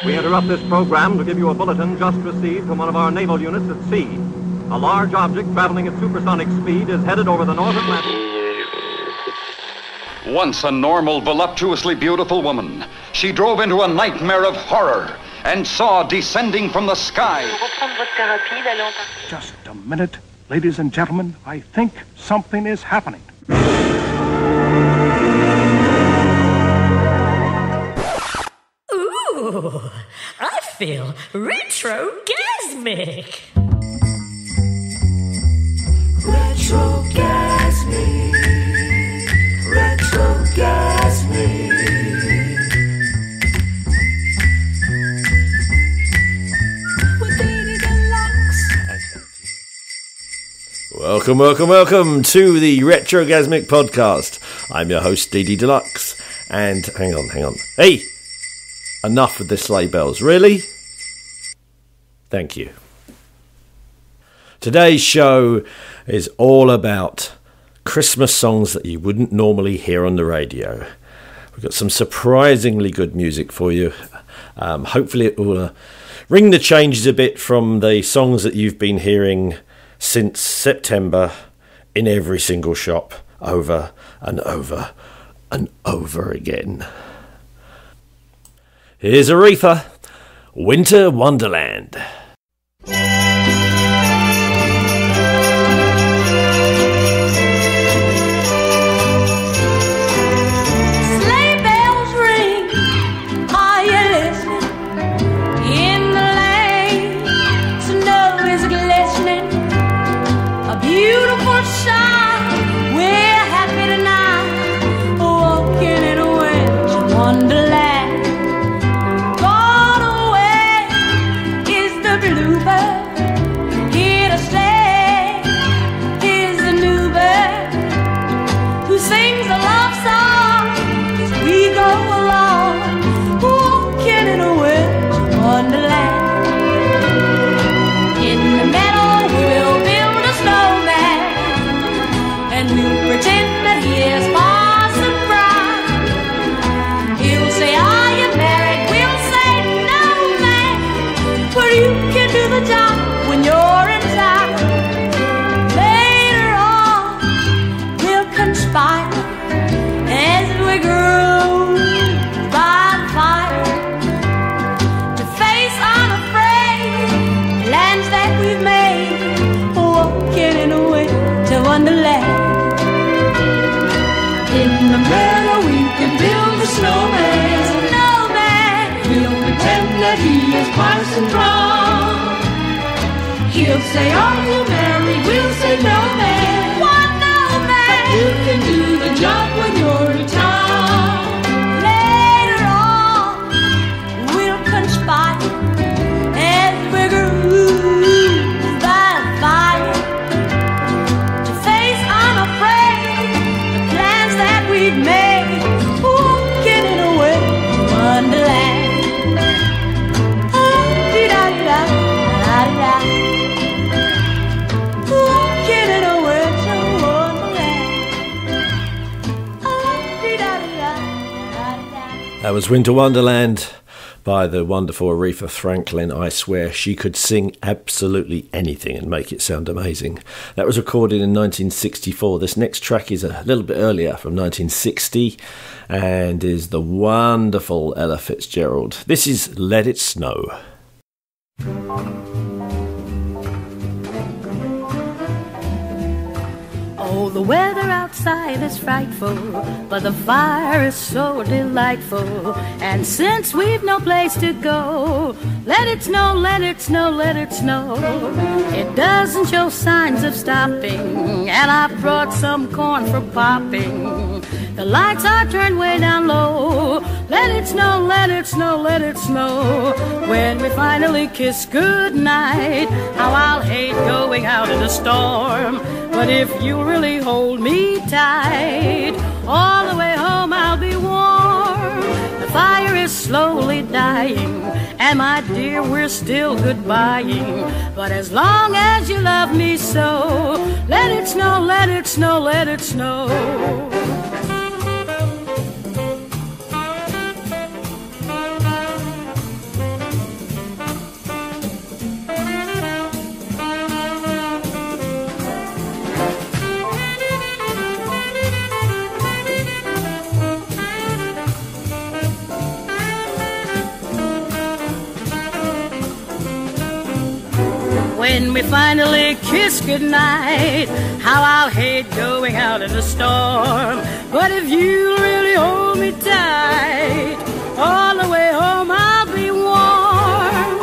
We interrupt this program to give you a bulletin just received from one of our naval units at sea. A large object traveling at supersonic speed is headed over the North Atlantic. Once a normal, voluptuously beautiful woman, she drove into a nightmare of horror and saw descending from the sky. Just a minute, ladies and gentlemen. I think something is happening. Ooh, I feel retrogasmic. Retrogasmic. Retrogasmic. With Dodie Deluxe. Welcome to the Retrogasmic podcast. I'm your host, Dodie Deluxe. And hang on. Hey! Enough with the sleigh bells, really? Thank you. Today's show is all about Christmas songs that you wouldn't normally hear on the radio. We've got some surprisingly good music for you. Hopefully it will ring the changes a bit from the songs that you've been hearing since September in every single shop over and over and over again. Here's Aretha, Winter Wonderland. Parson Brown. He'll say, are you married? We'll say, no, man. Why, no, man? But you can do the job when you're in town. Later on, we'll conspire as we groove by the fire to face unafraid the plans that we've made, walking in a way to Wonderland. That was Winter Wonderland by the wonderful Aretha Franklin. I swear she could sing absolutely anything and make it sound amazing. That was recorded in 1964. This next track is a little bit earlier, from 1960, and is the wonderful Ella Fitzgerald. This is Let It Snow. Oh, the weather outside is frightful, but the fire is so delightful. And since we've no place to go, let it snow, let it snow, let it snow. It doesn't show signs of stopping, and I brought some corn for popping. The lights are turned way down low. Let it snow, let it snow, let it snow. When we finally kiss goodnight, how I'll hate going out in the storm. But if you really hold me tight, all the way home I'll be warm. The fire is slowly dying, and my dear, we're still goodbying. But as long as you love me so, let it snow, let it snow, let it snow. when we finally kiss goodnight. How I'll hate going out in the storm, but if you really hold me tight, all the way home I'll be warm.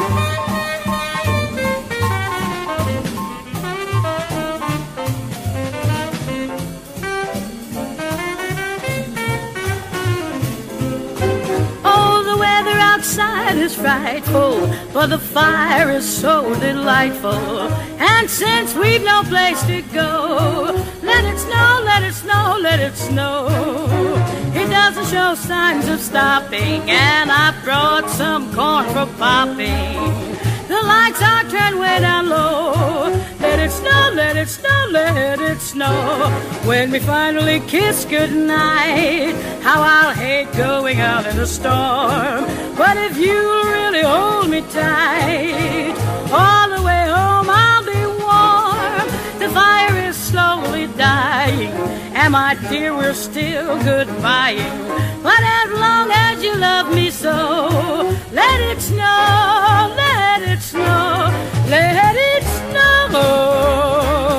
Oh, the weather outside is frightful, but the fire is so delightful. And since we've no place to go, let it snow, let it snow, let it snow. It doesn't show signs of stopping, and I brought some corn for popping. The lights are turned way down low. Let it snow, let it snow, let it snow. When we finally kiss goodnight, how I'll hate going out in the storm. But if you'll really hold me tight, all the way home I'll be warm. The fire is slowly dying, and my dear, we're still goodbying. But as long as you love me so, let it snow, let it snow, let it snow.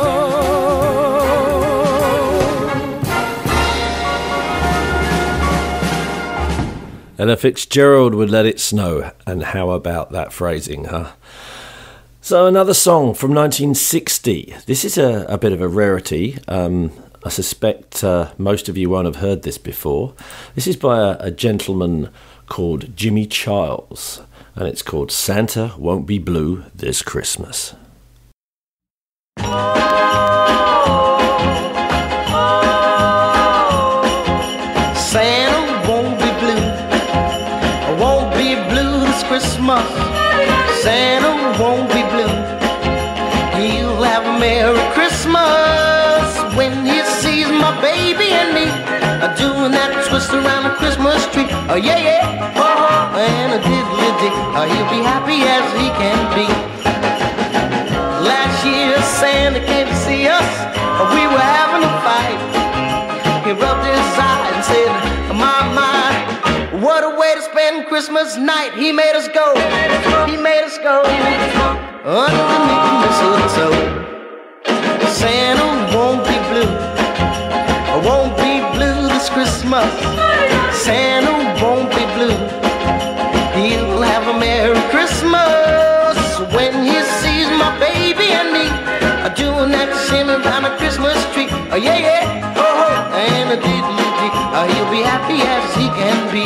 Ella Fitzgerald would Let It Snow, and how about that phrasing, huh? So another song from 1960. This is a bit of a rarity. I suspect most of you won't have heard this before. This is by a gentleman called Jimmy Charles, and it's called Santa Won't Be Blue This Christmas. Santa won't be blue, won't be blue this Christmas. Santa won't be blue, he'll have a Merry Christmas when he sees my baby and me doing that twist around the Christmas tree. Oh yeah, yeah, oh, and a diddly-dee, he'll be happy as he can be. Last year Santa came to see us, we were having a fight. He rubbed his eye and said, my, what a way to spend Christmas night. He made us go, he made us go underneath the mistletoe. Santa won't be blue, won't be blue this Christmas. Santa won't be blue, he'll have a Merry Christmas when he sees my baby and me doing that shimmy around the Christmas tree. Oh yeah, yeah, oh, and a diddly-dee, he'll be happy as he can be.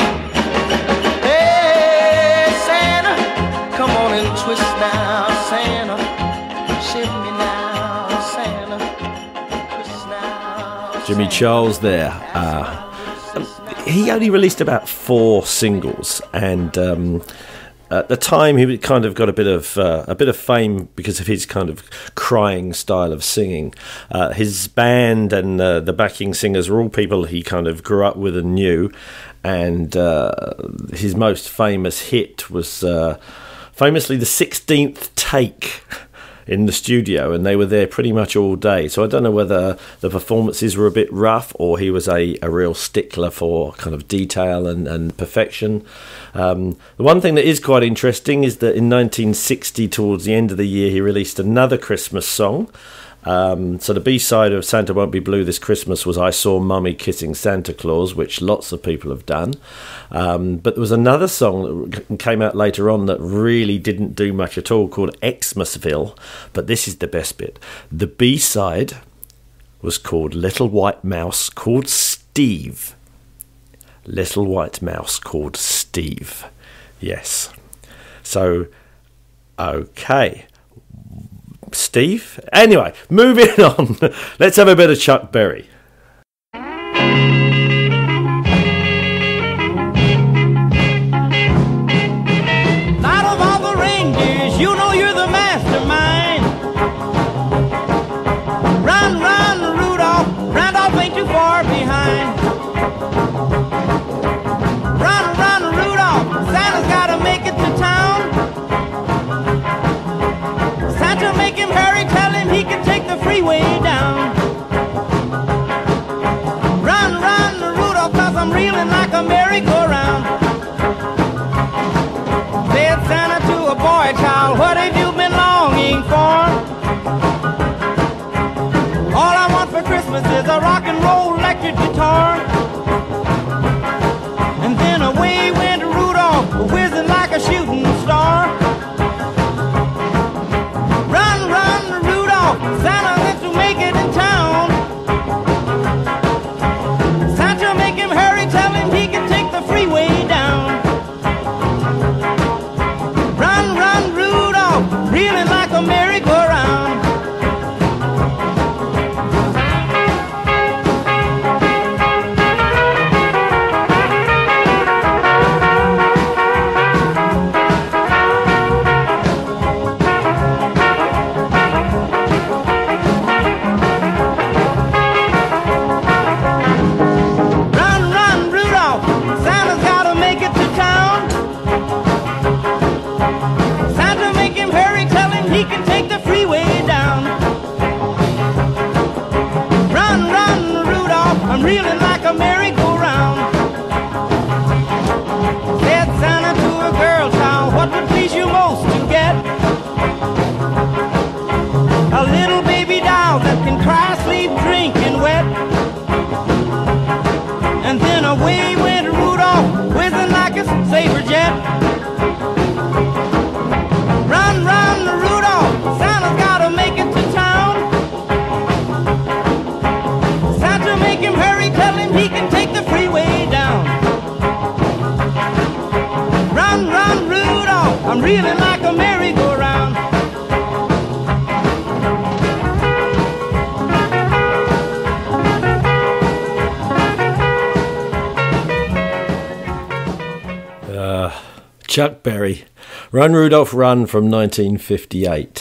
Hey Santa, come on and twist now, Santa, shimmy now, Santa, twist now. Jimmy Charles there. He only released about 4 singles, and at the time he kind of got a bit of fame because of his kind of crying style of singing. His band and the backing singers were all people he kind of grew up with and knew, and his most famous hit was famously the 16th take in the studio, and they were there pretty much all day. So I don't know whether the performances were a bit rough or he was a real stickler for kind of detail and perfection. The one thing that is quite interesting is that in 1960, towards the end of the year, he released another Christmas song. So the B-side of Santa Won't Be Blue This Christmas was I Saw Mummy Kissing Santa Claus, which lots of people have done. But there was another song that came out later on that really didn't do much at all, called Xmasville. But this is the best bit. The B-side was called Little White Mouse Called Steve. Little White Mouse Called Steve. Yes. So, okay. Steve? Anyway, moving on. Let's have a bit of Chuck Berry. Out of all the reindeers, you know you're the mastermind. Run, run, Rudolph. Randolph ain't too far behind. Run, run, Rudolph. Santa's gotta make it to town. Santa, make him hurry, tell him he can take the freeway down. Run, run, Rudolph, 'cause I'm reeling like a merry-go-round. Said Santa to a boy child, what have you been longing for? I'm reeling like a merry-go-round. Chuck Berry, Run Rudolph Run from 1958.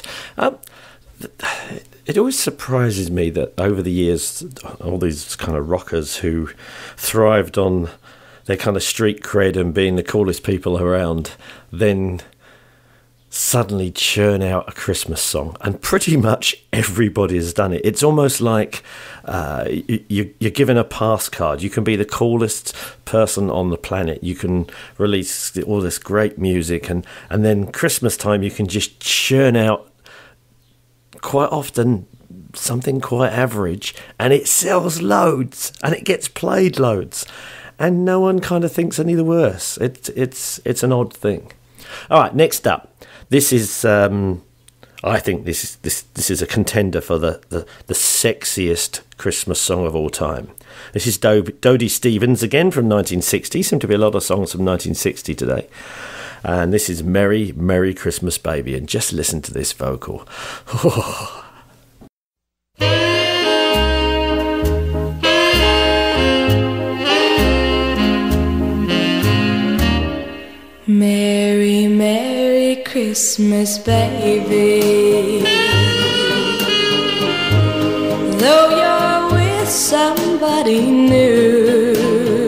It always surprises me that over the years, all these kind of rockers who thrived on their kind of street cred and being the coolest people around, then suddenly churn out a Christmas song. And pretty much everybody has done it. It's almost like you're given a pass card. You can be the coolest person on the planet. You can release all this great music, and then Christmas time you can just churn out quite often something quite average, and it sells loads and it gets played loads, and no one kind of thinks any the worse. It's an odd thing. All right, next up, this is I think this is a contender for the sexiest Christmas song of all time. This is Dodie Stevens again from 1960. Seem to be a lot of songs from 1960 today. And this is Merry, Merry Christmas Baby. And just listen to this vocal. Merry, Merry Christmas, baby. Though you're with somebody new,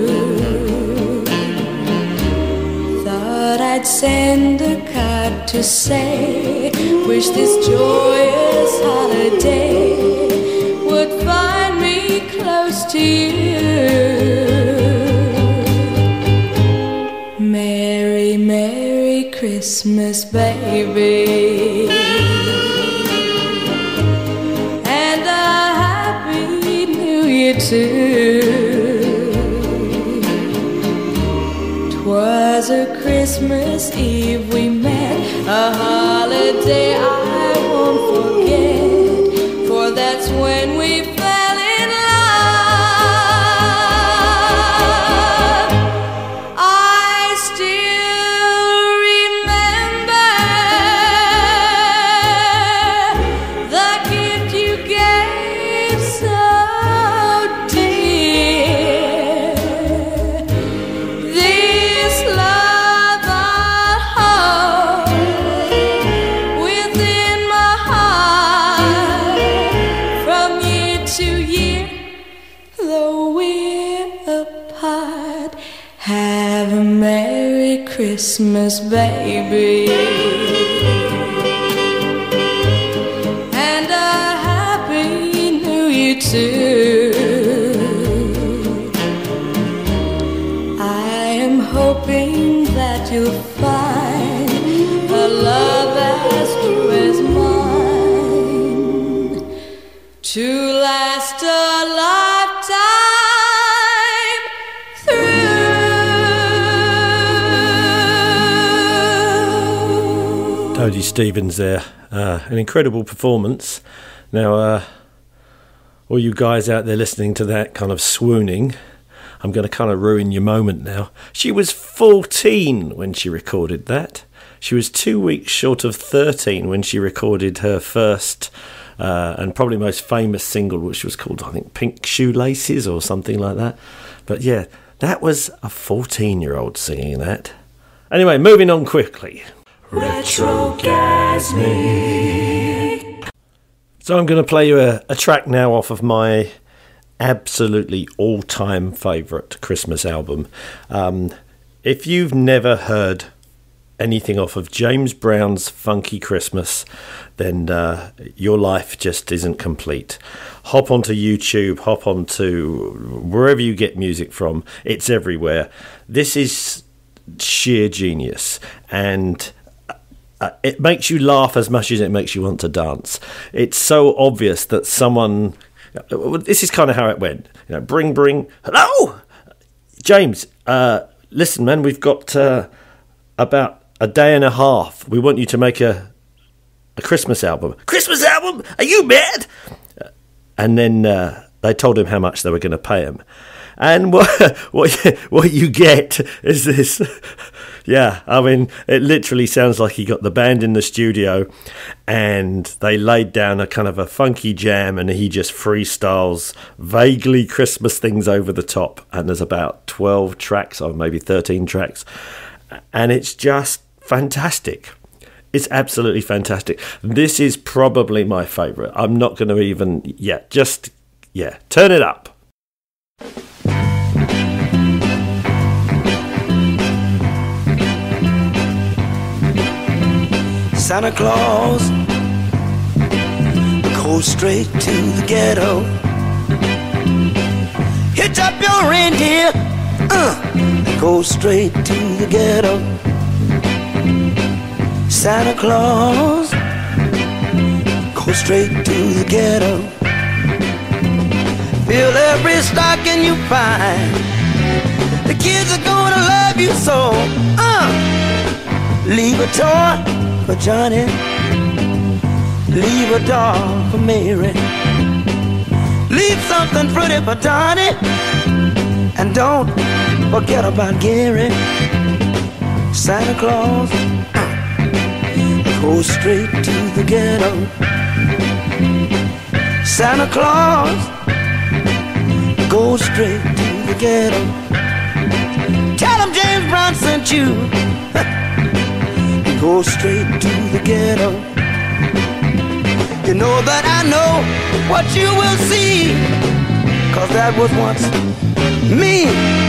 thought I'd send a card to say, wish this joyous holiday would find me close to you. Merry, Merry Christmas, baby, and a Happy New Year too. 'Twas a Christmas Eve we met, a holiday I won't forget, for that's when we fell in love. I still remember the gift you gave so dear. This love I hold within my heart from year to year, though we're apart. Have a Merry Christmas, baby, and a Happy New Year too. I am hoping that you'll find a love as true as mine, to last a lifetime through. Dodie Stevens there. An incredible performance. Now, all you guys out there listening to that kind of swooning, I'm going to kind of ruin your moment now. She was 14 when she recorded that. She was 2 weeks short of 13 when she recorded her first and probably most famous single, which was called, I think, Pink Shoelaces or something like that. But yeah, that was a 14-year-old singing that. Anyway, moving on quickly. Retrogasmic. So I'm going to play you a track now off of my absolutely all-time favourite Christmas album. If you've never heard anything off of James Brown's Funky Christmas, then your life just isn't complete. Hop onto YouTube, hop onto wherever you get music from. It's everywhere. This is sheer genius, and it makes you laugh as much as it makes you want to dance. It's so obvious that someone... This is kind of how it went. You know, bring. Hello, James. Listen, man, we've got about a day and a half. We want you to make a Christmas album. Christmas album? Are you mad? And then they told him how much they were going to pay him. And what you get is this. Yeah, I mean, it literally sounds like he got the band in the studio and they laid down a kind of a funky jam and he just freestyles vaguely Christmas things over the top. And there's about 12 tracks or maybe 13 tracks. And it's just fantastic. It's absolutely fantastic. This is probably my favourite. I'm not going to even... turn it up. Santa Claus goes straight to the ghetto. Hitch up your reindeer, go straight to the ghetto. Santa Claus go straight to the ghetto. Fill every stocking you find. The kids are gonna love you so. Leave a toy for Johnny, leave a doll for Mary, leave something pretty for Donnie, and don't forget about Gary. Santa Claus goes straight to the ghetto. Santa Claus goes straight to the ghetto. Tell him James Brown sent you. Go straight to the ghetto. You know that I know what you will see, 'cause that was once me.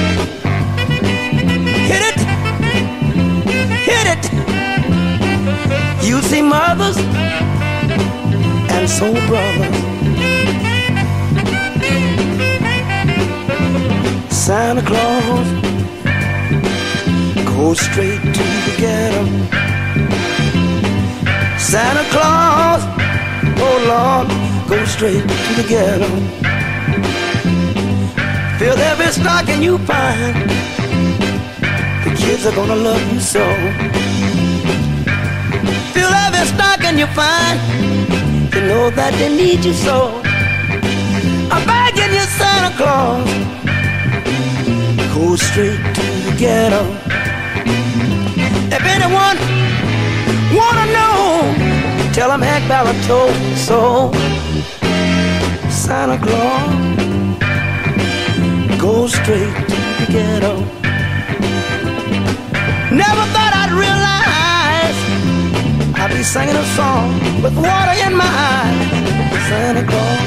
Hit it, hit it. You see mothers and soul brothers. Santa Claus goes straight to the ghetto. Santa Claus, oh Lord, go straight to the ghetto. Fill every stocking you find. The kids are gonna love you so. Fill every stocking you find. You know that they need you so. I'm begging you, Santa Claus, go straight to the ghetto. If anyone wanna know, tell him Hank Ballard told me so. Santa Claus goes straight to the ghetto. Never thought I'd realize I'd be singing a song with water in my eyes. Santa Claus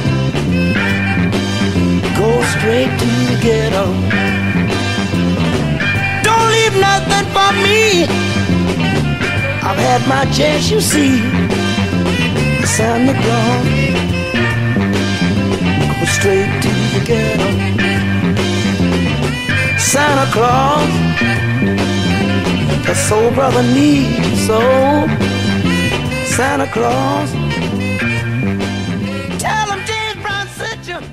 goes straight to the ghetto. Don't leave nothing for me. I've had my chance, you see. Santa Claus go straight to the ghetto. Santa Claus, the soul brother needs so. Santa Claus, tell him James Brown sent you.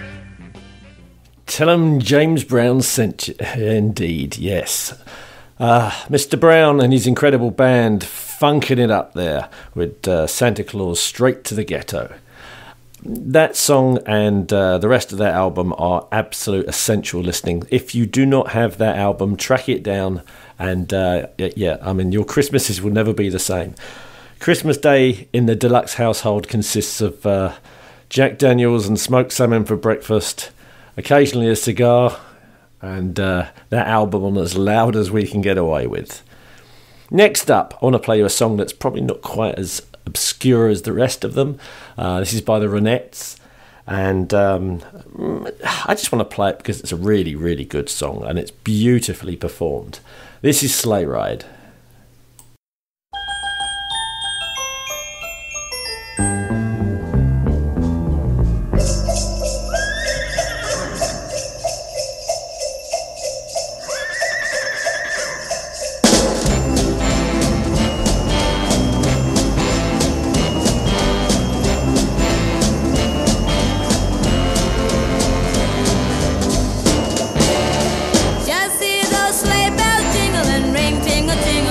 Tell him James Brown sent you. Indeed, yes. Mr. Brown and his incredible band funking it up there with Santa Claus straight to the ghetto. That song and the rest of that album are absolute essential listening. If you do not have that album, track it down and your Christmases will never be the same. Christmas Day in the deluxe household consists of Jack Daniels and smoked salmon for breakfast, occasionally a cigar, and that album on as loud as we can get away with. Next up, I want to play you a song that's probably not quite as obscure as the rest of them. This is by the Ronettes, and I just want to play it because it's a really, really good song and it's beautifully performed. This is Sleigh Ride. Just see those sleigh bells jingling, ring, tingle, tingle.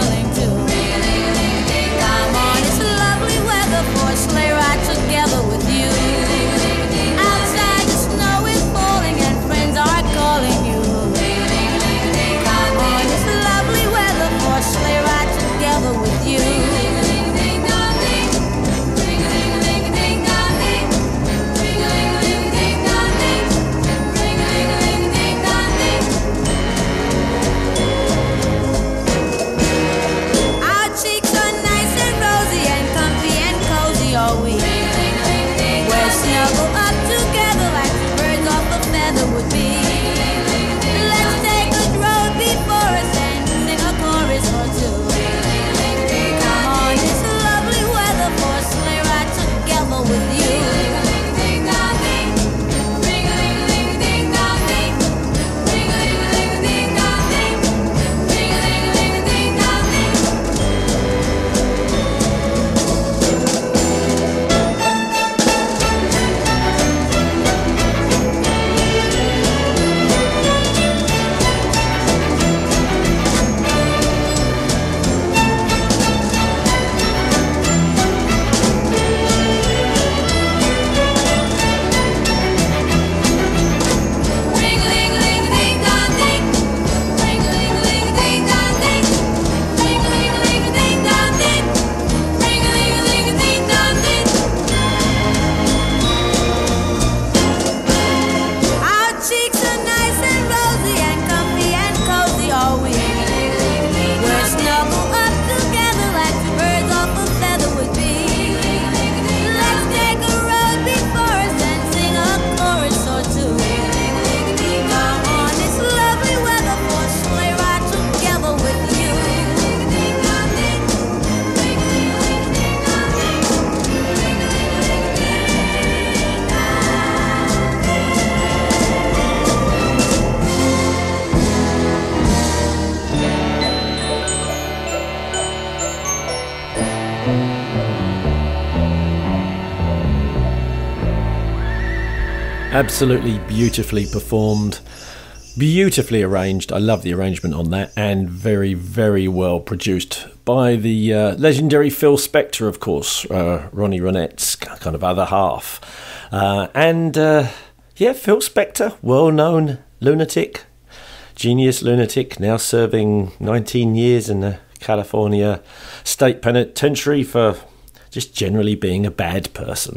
Absolutely beautifully performed, beautifully arranged. I love the arrangement on that, and very, very well produced by the legendary Phil Spector, of course, Ronnie Ronettes, kind of other half. Phil Spector, well-known lunatic, genius lunatic, now serving 19 years in the California State Penitentiary for just generally being a bad person.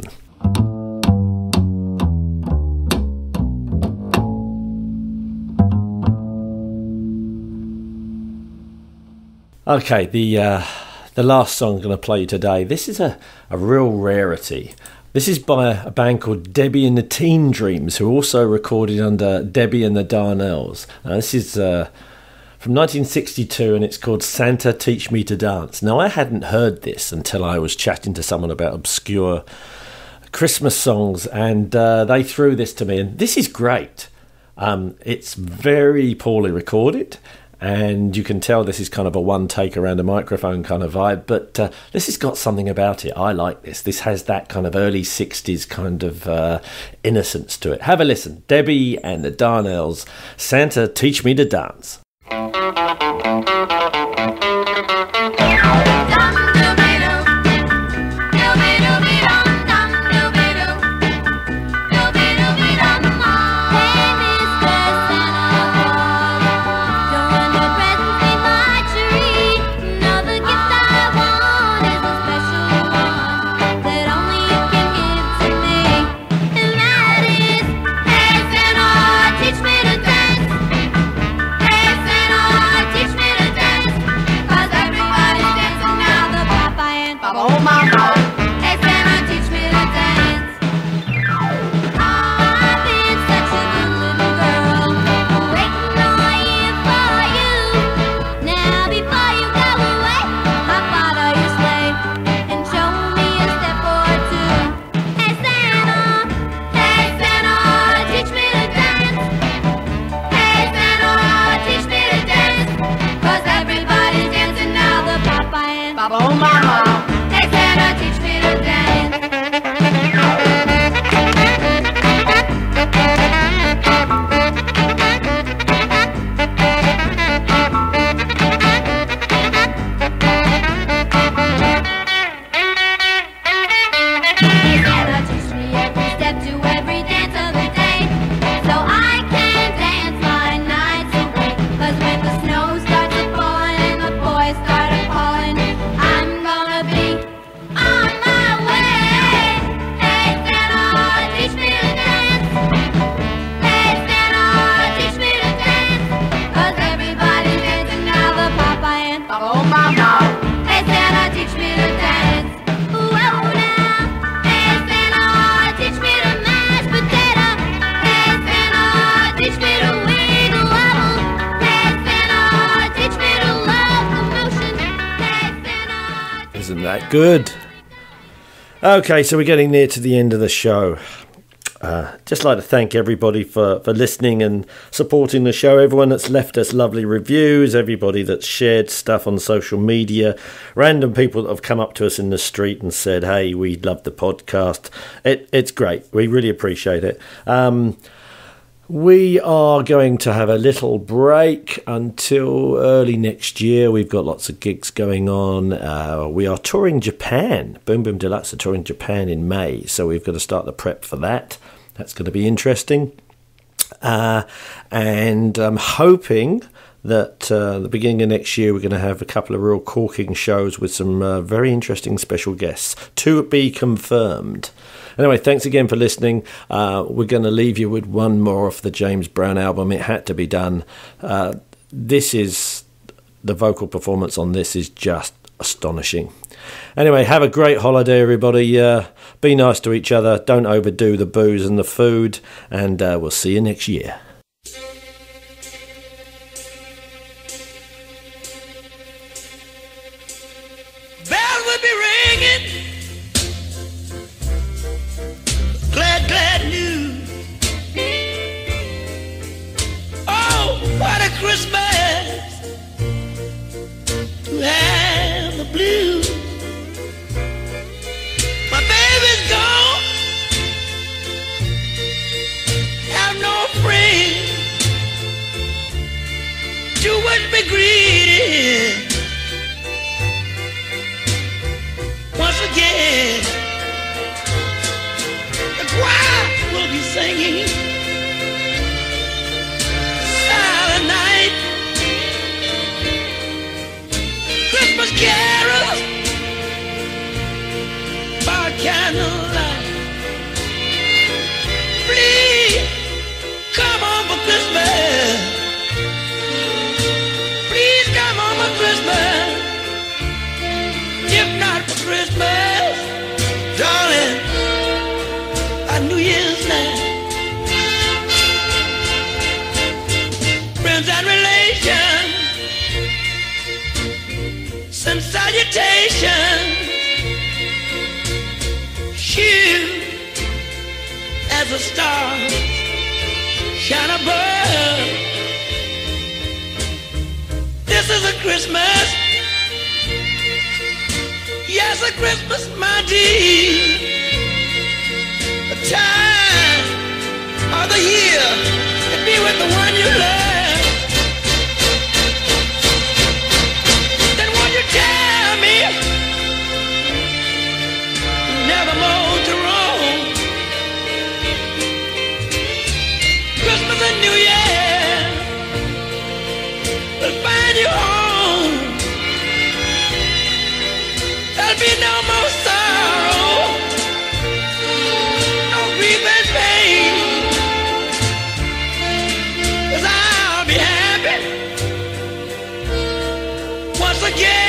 Okay, the last song I'm going to play today, this is a real rarity. This is by a band called Debbie and the Teen Dreams, who also recorded under Debbie and the Darnells. This is from 1962, and it's called Santa Teach Me to Dance. Now, I hadn't heard this until I was chatting to someone about obscure Christmas songs, and they threw this to me, and this is great. It's very poorly recorded, and you can tell this is kind of a one take around a microphone kind of vibe, but this has got something about it. I like this. This has that kind of early 60s kind of innocence to it. Have a listen. Debbie and the Darnells, Santa Teach Me to Dance. Good. Okay, so we're getting near to the end of the show. Just like to thank everybody for listening and supporting the show. Everyone that's left us lovely reviews, everybody that's shared stuff on social media, random people that have come up to us in the street and said, hey, we love the podcast. It's great. We really appreciate it. We are going to have a little break until early next year. We've got lots of gigs going on. We are touring Japan. Boom Boom Deluxe are touring Japan in May, so we've got to start the prep for that. That's going to be interesting. And I'm hoping that the beginning of next year we're going to have a couple of real corking shows with some very interesting special guests to be confirmed. Anyway, thanks again for listening. We're going to leave you with one more off the James Brown album. It had to be done. This is the vocal performance on this is just astonishing. Anyway, have a great holiday, everybody. Be nice to each other. Don't overdo the booze and the food. And we'll see you next year. Bells will be ringing. Glad, glad news. Oh, what a Christmas to have the blues. My baby's gone. Christmas, if not for Christmas, darling, a New Year's night. Friends and relations send salutations. Shoot as a star shine above. This is a Christmas, yes, a Christmas, my dear. A time of the year to be with the one you love. Then won't you tell me never more to roam? Christmas and New Year will find you home. There'll be no more sorrow, no grief and pain, 'cause I'll be happy once again.